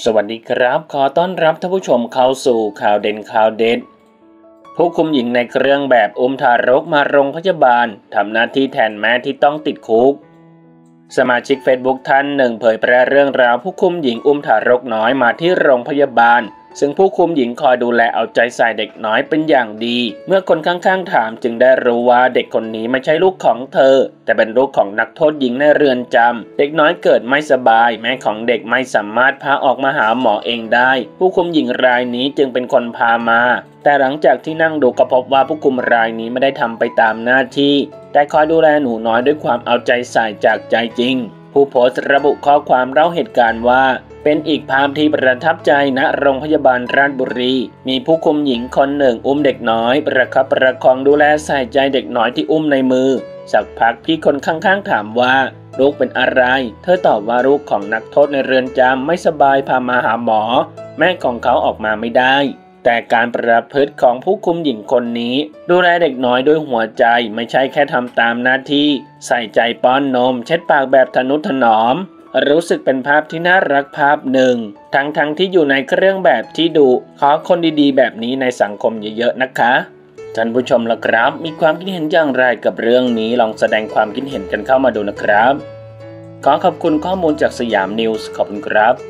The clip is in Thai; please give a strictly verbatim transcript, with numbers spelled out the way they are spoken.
สวัสดีครับขอต้อนรับท่านผู้ชมเข้าสู่ข่าวเด่นข่าวเด็ดผู้คุมหญิงในเครื่องแบบอุ้มทารกมาโรงพยาบาลทำหน้าที่แทนแม่ที่ต้องติดคุกสมาชิกเฟซบุ๊กท่านหนึ่งเผยแพร่เรื่องราวผู้คุมหญิงอุ้มทารกน้อยมาที่โรงพยาบาลซึ่งผู้คุมหญิงคอยดูแลเอาใจใส่เด็กน้อยเป็นอย่างดีเมื่อคนข้างๆถามจึงได้รู้ว่าเด็กคนนี้ไม่ใช่ลูกของเธอแต่เป็นลูกของนักโทษหญิงในเรือนจำเด็กน้อยเกิดไม่สบายแม่ของเด็กไม่สามารถพาออกมาหาหมอเองได้ผู้คุมหญิงรายนี้จึงเป็นคนพามาแต่หลังจากที่นั่งดูก็พบว่าผู้คุมรายนี้ไม่ได้ทำไปตามหน้าที่แต่คอยดูแลหนูน้อยด้วยความเอาใจใส่จากใจจริงผู้โพสต์ระบุข้อความเล่าเหตุการณ์ว่าเป็นอีกภาพที่ประทับใจณโรงพยาบาลราชบุรีมีผู้คุมหญิงคนหนึ่งอุ้มเด็กน้อยประคับประคองดูแลใส่ใจเด็กน้อยที่อุ้มในมือสักพักพี่คนข้างๆถามว่าลูกเป็นอะไรเธอตอบว่าลูกของนักโทษในเรือนจำไม่สบายพามาหาหมอแม่ของเขาออกมาไม่ได้แต่การประพฤติของผู้คุมหญิงคนนี้ดูแลเด็กน้อยด้วยหัวใจไม่ใช่แค่ทำตามหน้าที่ใส่ใจป้อนนมเช็ดปากแบบทนุถนอมรู้สึกเป็นภาพที่น่ารักภาพหนึ่งทั้งๆ ท, ที่อยู่ในเครื่องแบบที่ดุขอคนดีๆแบบนี้ในสังคมเยอะๆนะคะท่านผู้ชมล่ะครับมีความคิดเห็นอย่างไรกับเรื่องนี้ลองแสดงความคิดเห็นกันเข้ามาดูนะครับขอขอบคุณข้อมูลจากสยามนิวส์ขอบคุณครับ